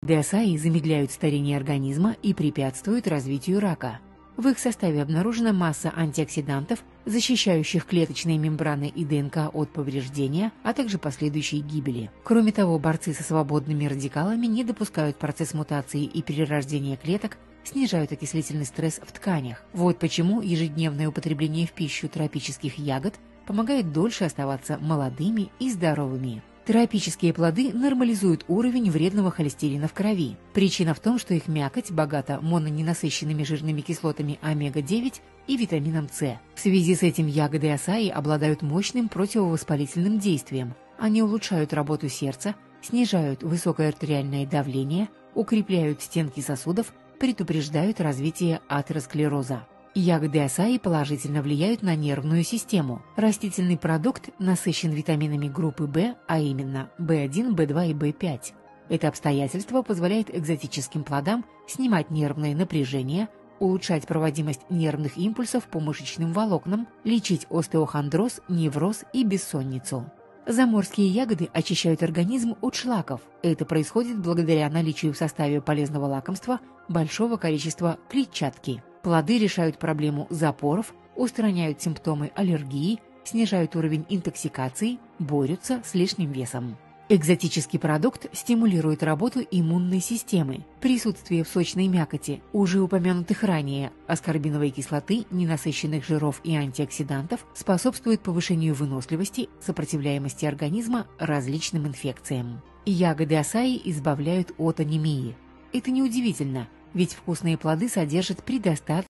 Асаи замедляют старение организма и препятствуют развитию рака. В их составе обнаружена масса антиоксидантов, защищающих клеточные мембраны и ДНК от повреждения, а также последующей гибели. Кроме того, борцы со свободными радикалами не допускают процесс мутации и перерождения клеток, снижают окислительный стресс в тканях. Вот почему ежедневное употребление в пищу тропических ягод помогает дольше оставаться молодыми и здоровыми. Тропические плоды нормализуют уровень вредного холестерина в крови. Причина в том, что их мякоть богата мононенасыщенными жирными кислотами омега-9 и витамином С. В связи с этим ягоды асаи обладают мощным противовоспалительным действием. Они улучшают работу сердца, снижают высокое артериальное давление, укрепляют стенки сосудов, предупреждают развитие атеросклероза. Ягоды асаи положительно влияют на нервную систему. Растительный продукт насыщен витаминами группы В, а именно В1, В2 и В5. Это обстоятельство позволяет экзотическим плодам снимать нервное напряжение, улучшать проводимость нервных импульсов по мышечным волокнам, лечить остеохондроз, невроз и бессонницу. Заморские ягоды очищают организм от шлаков. Это происходит благодаря наличию в составе полезного лакомства большого количества клетчатки. Плоды решают проблему запоров, устраняют симптомы аллергии, снижают уровень интоксикации, борются с лишним весом. Экзотический продукт стимулирует работу иммунной системы. Присутствие в сочной мякоти уже упомянутых ранее аскорбиновой кислоты, ненасыщенных жиров и антиоксидантов способствует повышению выносливости, сопротивляемости организма различным инфекциям. Ягоды асаи избавляют от анемии. Это неудивительно, ведь вкусные плоды содержат предостаточно